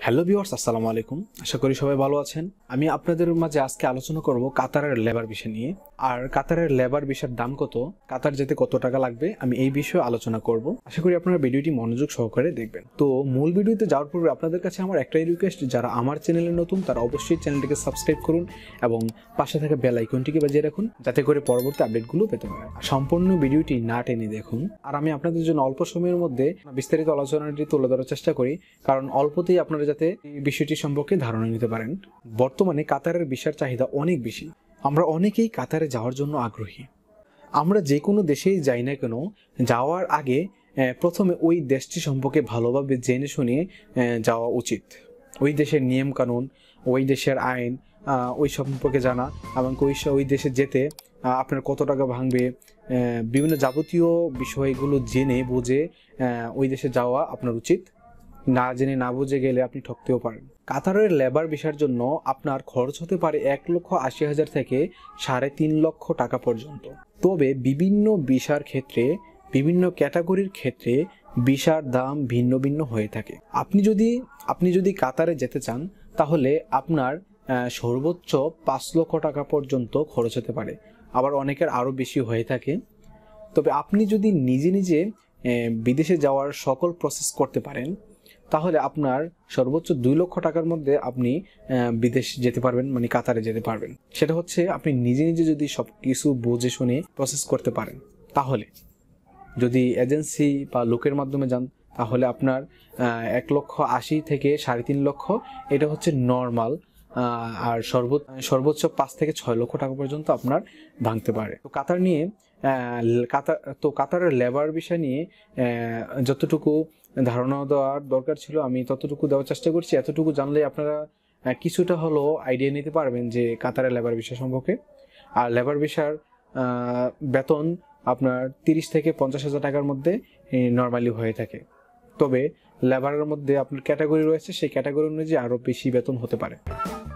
Hello viewers, আসসালামু আলাইকুম। আশা করি সবাই ভালো আছেন। আমি আপনাদের মাঝে আজকে আলোচনা করব কাতারের লেবার ভিসা নিয়ে। আর কাতারের লেবার ভিসার দাম কত, কাতার যেতে কত টাকা লাগবে, আমি এই বিষয়ে আলোচনা করব। আশা করি আপনারা ভিডিওটি মনোযোগ সহকারে দেখবেন। তো মূল ভিডিওতে যাওয়ার পূর্বে আপনাদের কাছে আমার একটাই রিকোয়েস্ট, যারা আমার চ্যানেলে নতুন তারা অবশ্যই চ্যানেলটিকে সাবস্ক্রাইব করুন এবং পাশে থাকা বেল আইকনটিকে বাজিয়ে রাখুন, যাতে করে পরবর্তী আপডেটগুলো পেতে পারেন। সম্পূর্ণ ভিডিওটি না টেনে দেখুন। আর আমি আপনাদের জন্য অল্প সময়ের মধ্যে বিস্তারিত আলোচনাটি তুলে ধরার চেষ্টা করি, কারণ অল্পতেই আপনারা যাতে এই বিষয়টি সম্পর্কে ধারণা নিতে পারেন। বর্তমানে কাতারের ভিসার চাহিদা অনেক বেশি। আমরা অনেকেই কাতারে যাওয়ার জন্য আগ্রহী। আমরা যে কোনো দেশেই যাই না কেন, যাওয়ার আগে প্রথমে ওই দেশটি সম্পর্কে ভালোভাবে জেনে শুনে যাওয়া উচিত। ওই দেশের নিয়ম কানুন, ওই দেশের আইন, ওই সম্পর্কে জানা এবং ওই দেশে যেতে আপনার কত টাকা ভাঙবে, বিভিন্ন যাবতীয় বিষয়গুলো জেনে বুঝে ওই দেশে যাওয়া আপনার উচিত। না জেনে না বুঝে গেলে আপনি ঠকতেও পারেন। কাতারের লেবার ভিসার জন্য আপনার খরচ হতে পারে 1,80,000 থেকে 3.5 লক্ষ টাকা পর্যন্ত। তবে বিভিন্ন ভিসার ক্ষেত্রে, বিভিন্ন ক্যাটাগরির ক্ষেত্রে ভিসার দাম ভিন্ন ভিন্ন হয়ে থাকে। আপনি যদি কাতারে যেতে চান, তাহলে আপনার সর্বোচ্চ 5 লক্ষ টাকা পর্যন্ত খরচ হতে পারে, আবার অনেকের আরও বেশি হয়ে থাকে। তবে আপনি যদি নিজে নিজে বিদেশে যাওয়ার সকল প্রসেস করতে পারেন, তাহলে আপনার সর্বোচ্চ 2 লক্ষ টাকার মধ্যে আপনি বিদেশ যেতে পারবেন, মানে কাতারে যেতে পারবেন। সেটা হচ্ছে আপনি নিজে নিজে যদি সব কিছু বুঝে শুনে প্রসেস করতে পারেন। তাহলে যদি এজেন্সি বা লোকের মাধ্যমে যান, তাহলে আপনার 1,80,000 থেকে 3.5 লক্ষ, এটা হচ্ছে নর্মাল। আর সর্বোচ্চ 5 থেকে 6 লক্ষ টাকা পর্যন্ত আপনার ভাঙতে পারে। তো কাতার নিয়ে কাতারের লেবার বিষয় নিয়ে যতটুকু ধারণা দেওয়ার দরকার ছিল আমি ততটুকু দেওয়ার চেষ্টা করছি। এতটুকু জানলে আপনারা কিছুটা হলেও আইডিয়া নিতে পারবেন যে কাতারের লেবার বিষয় সম্পর্কে। আর লেবার বিষয়ের বেতন আপনার 30 থেকে 50,000 টাকার মধ্যে নর্মালি হয়ে থাকে। তবে লেবারের মধ্যে আপনার ক্যাটাগরি রয়েছে, সেই ক্যাটাগরি অনুযায়ী আরও বেশি বেতন হতে পারে।